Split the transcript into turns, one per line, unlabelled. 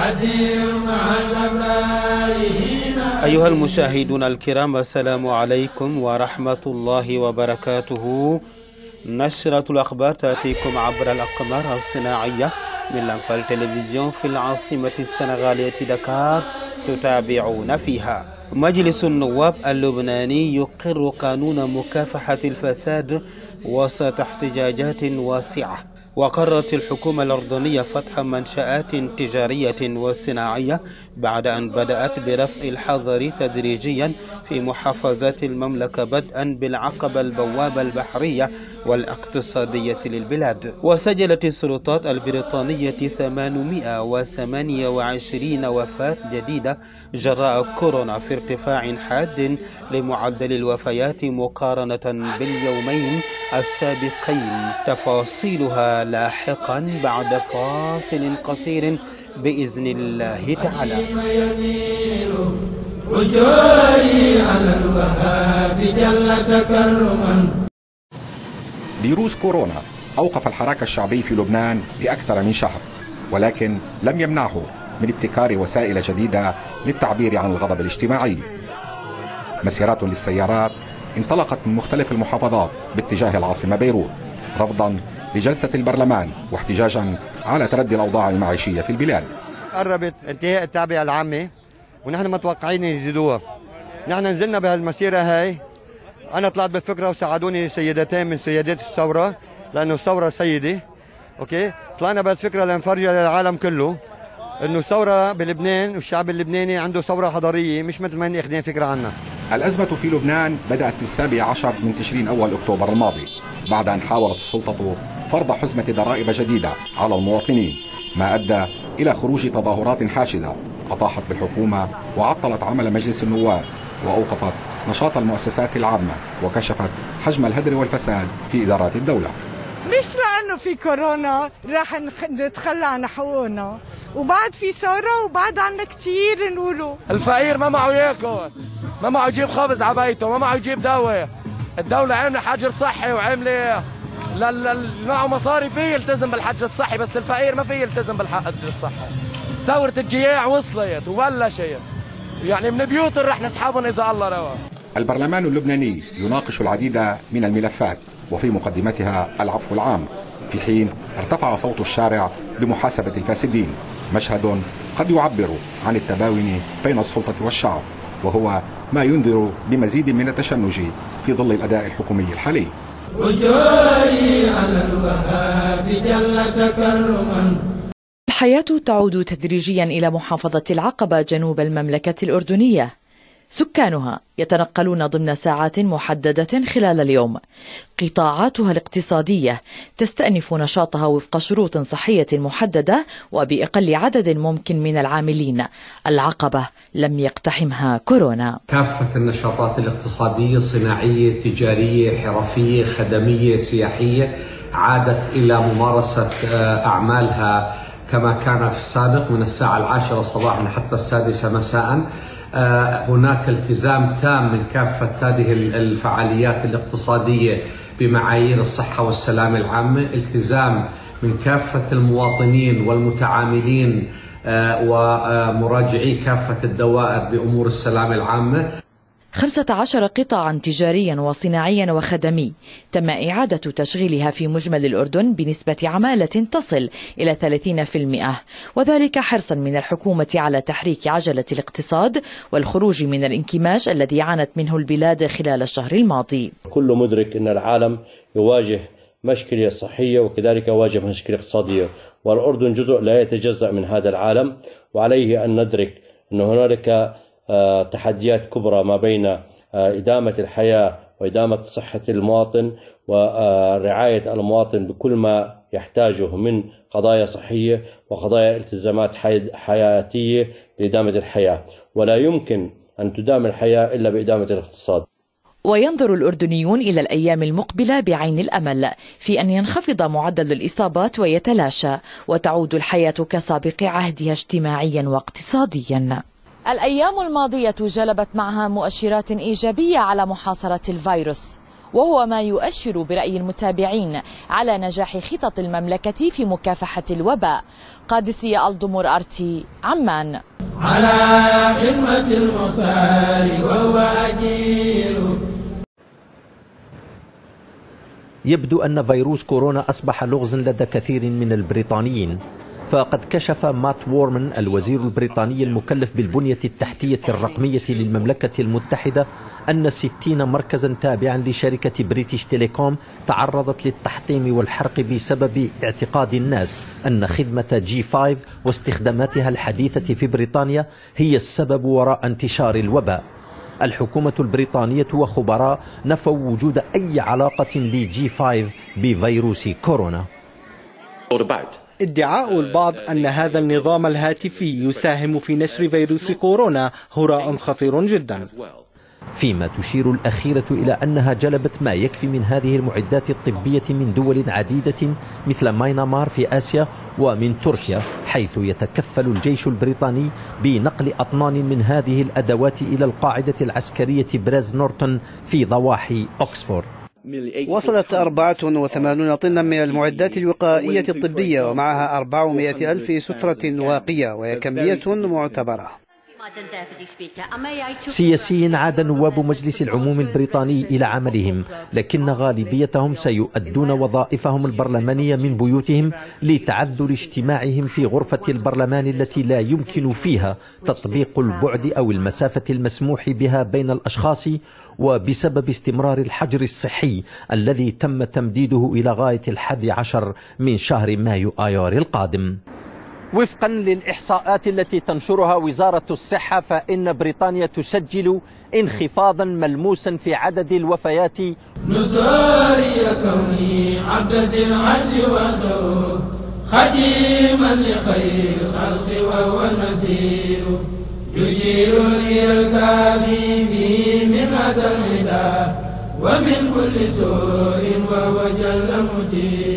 أيها المشاهدون الكرام، السلام عليكم ورحمة الله وبركاته. نشرة الأخبار تأتيكم عبر الأقمار الصناعية من لنفال تلفزيون في العاصمة السنغالية دكار. تتابعون فيها: مجلس النواب اللبناني يقر قانون مكافحة الفساد وسط احتجاجات واسعة. وقررت الحكومة الأردنية فتح منشآت تجارية وصناعية بعد أن بدأت برفع الحظر تدريجيا في محافظات المملكة، بدءا بالعقبة البوابة البحرية والاقتصادية للبلاد. وسجلت السلطات البريطانية 828 وفاة جديدة جراء كورونا، في ارتفاع حاد لمعدل الوفيات مقارنة باليومين السابقين. تفاصيلها لاحقا بعد فاصل قصير بإذن الله تعالى.
فيروس كورونا أوقف الحراك الشعبي في لبنان لأكثر من شهر، ولكن لم يمنعه من ابتكار وسائل جديدة للتعبير عن الغضب الاجتماعي. مسيرات للسيارات انطلقت من مختلف المحافظات باتجاه العاصمة بيروت، رفضا لجلسة البرلمان واحتجاجا على تردي الأوضاع المعيشية في البلاد.
قربت انتهاء التعبئة العامة ونحن متوقعين يزيدوها. نحن نزلنا بهالمسيرة هاي، أنا طلعت بالفكرة وساعدوني سيدتين من سيدات الثورة، لأنه الثورة سيدة. أوكي، طلعنا بهالفكرة لنفرجها للعالم كله إنه الثورة بلبنان والشعب اللبناني عنده ثورة حضارية، مش مثل ما هن أخذين فكرة عنها.
الأزمة في لبنان بدأت في 17 من تشرين أول أكتوبر الماضي، بعد أن حاولت السلطة فرض حزمة ضرائب جديدة على المواطنين، ما أدى إلى خروج تظاهرات حاشدة أطاحت بالحكومة وعطلت عمل مجلس النواب، وأوقفت نشاط المؤسسات العامة، وكشفت حجم الهدر والفساد في إدارات الدولة.
مش لأنه في كورونا راح نتخلى عن حقوقنا، وبعد في ثورة وبعد عنا كتير نقوله.
الفقير ما معه ياكل، ما معه يجيب خبز على بيته، ما معه يجيب دواء. الدولة عاملة حجر صحي وعاملة معه مصاري فيه يلتزم بالحجر الصحي، بس الفقير ما فيه يلتزم بالحجر الصحي. ثورة الجياع وصلت وبلشت، يعني من بيوت رح نسحبهم إذا الله روى.
البرلمان اللبناني يناقش العديد من الملفات، وفي مقدمتها العفو العام، في حين ارتفع صوت الشارع بمحاسبة الفاسدين، مشهد قد يعبر عن التباين بين السلطة والشعب، وهو ما ينذر بمزيد من التشنج في ظل الأداء الحكومي الحالي.
الحياة تعود تدريجيا إلى محافظة العقبة جنوب المملكة الأردنية. سكانها يتنقلون ضمن ساعات محددة خلال اليوم. قطاعاتها الاقتصادية تستأنف نشاطها وفق شروط صحية محددة وبأقل عدد ممكن من العاملين. العقبة لم يقتحمها كورونا.
كافة النشاطات الاقتصادية، صناعية، تجارية، حرفية، خدمية، سياحية، عادت إلى ممارسة أعمالها كما كان في السابق، من الساعة 10 صباحا حتى 6 مساء. هناك التزام تام من كافة هذه الفعاليات الاقتصادية بمعايير الصحة والسلامة العامة، التزام من كافة المواطنين والمتعاملين ومراجعي كافة الدوائر بأمور السلامة العامة.
15 قطاعا تجاريا وصناعيا وخدمي تم إعادة تشغيلها في مجمل الأردن بنسبة عمالة تصل إلى 30%، وذلك حرصا من الحكومة على تحريك عجلة الاقتصاد والخروج من الانكماش الذي عانت منه البلاد خلال الشهر الماضي.
كل مدرك أن العالم يواجه مشكلة صحية وكذلك يواجه مشكلة اقتصادية، والأردن جزء لا يتجزأ من هذا العالم، وعليه أن ندرك أن هنالك تحديات كبرى ما بين إدامة الحياة وإدامة صحة المواطن ورعاية المواطن بكل ما يحتاجه من قضايا صحية وقضايا التزامات حياتية لإدامة الحياة، ولا يمكن أن تدام الحياة إلا بإدامة الاقتصاد.
وينظر الأردنيون إلى الأيام المقبلة بعين الأمل في أن ينخفض معدل الإصابات ويتلاشى، وتعود الحياة كسابق عهدها اجتماعيا واقتصاديا. الأيام الماضية جلبت معها مؤشرات إيجابية على محاصرة الفيروس، وهو ما يؤشر برأي المتابعين على نجاح خطط المملكة في مكافحة الوباء. قادسية الضمور أرتي، عمان.
على خدمة المختار وهو أجير.
يبدو أن فيروس كورونا أصبح لغزا لدى كثير من البريطانيين، فقد كشف مات وورمان الوزير البريطاني المكلف بالبنية التحتية الرقمية للمملكة المتحدة أن 60 مركزا تابعا لشركة بريتش تيليكوم تعرضت للتحطيم والحرق بسبب اعتقاد الناس أن خدمة G5 واستخداماتها الحديثة في بريطانيا هي السبب وراء انتشار الوباء. الحكومة البريطانية وخبراء نفوا وجود أي علاقة لG5 بفيروس كورونا.
ادعاء البعض أن هذا النظام الهاتفي يساهم في نشر فيروس كورونا هراء خطير جدا،
فيما تشير الأخيرة إلى أنها جلبت ما يكفي من هذه المعدات الطبية من دول عديدة مثل ماينمار في آسيا ومن تركيا، حيث يتكفل الجيش البريطاني بنقل أطنان من هذه الأدوات إلى القاعدة العسكرية براز نورتون في ضواحي أكسفورد.
وصلت 84 طنا من المعدات الوقائية الطبية ومعها 400 ألف سترة واقية، وهي كمية معتبرة.
سياسيا عاد نواب مجلس العموم البريطاني إلى عملهم، لكن غالبيتهم سيؤدون وظائفهم البرلمانية من بيوتهم لتعذر اجتماعهم في غرفة البرلمان التي لا يمكن فيها تطبيق البعد أو المسافة المسموح بها بين الأشخاص، وبسبب استمرار الحجر الصحي الذي تم تمديده إلى غاية 11 من شهر مايو آيار القادم.
وفقا للإحصاءات التي تنشرها وزارة الصحة، فإن بريطانيا تسجل انخفاضا ملموسا في عدد الوفيات.
نصاري كوني عبد ذي العرش وحده خديما لخير الخلق وهو النذير يجيرني الكافي به من هذا الهدى ومن كل سوء وهو جل مدير.